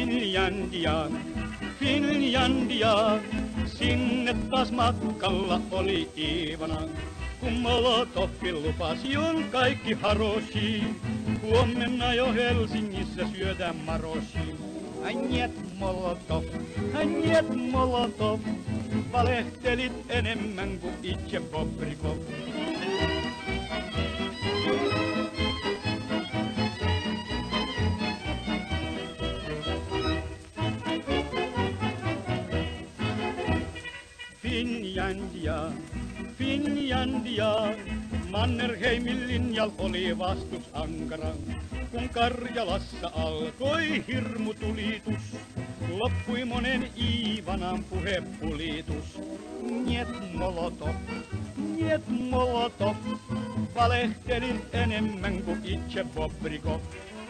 Finlandia, Finlandia, sinne taas matkalla oli Iivana. Kun Molotovkin lupasi on kaikki haroshi, huomenna jo Helsingissä syödään maroshi. Njet Molotov, valehtelit enemmän kuin itse Bobrikov. Finlandia, Finlandia, Mannerheimin linjal oli vastus ankara. Kun Karjalassa alkoi hirmutulitus, loppui monen Iivanan puhepulitus. Njet Molotov, valehtelit enemmän kuin itse Bobrikov.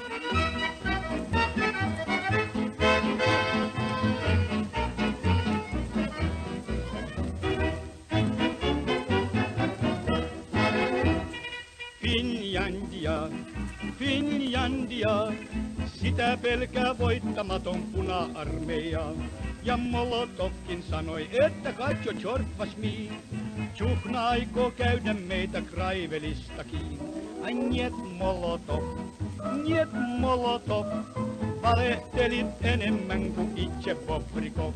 Finlandia, Finlandia, sitä pelkää voittamaton puna-armeija. Ja Molotovkin sanoi, että katso Tjorpas mi, Tjuhna aikoo käydä meitä Kraivelistakin. Njet Molotov, valehtelit enemmän kuin itse Bobrikov.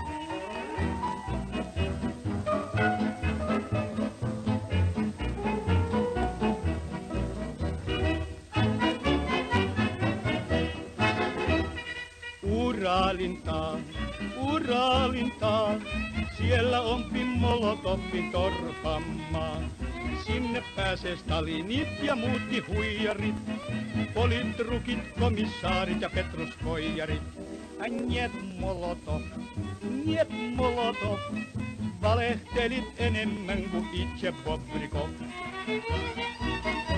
Uralintaa, siellä on Molotovin torpammaa. Sinne pääsee Stalinit ja muutkin huijarit, politrukit, komissaarit ja petruskoijarit. Njet Molotov, valehtelit enemmän kuin itse Bobrikov.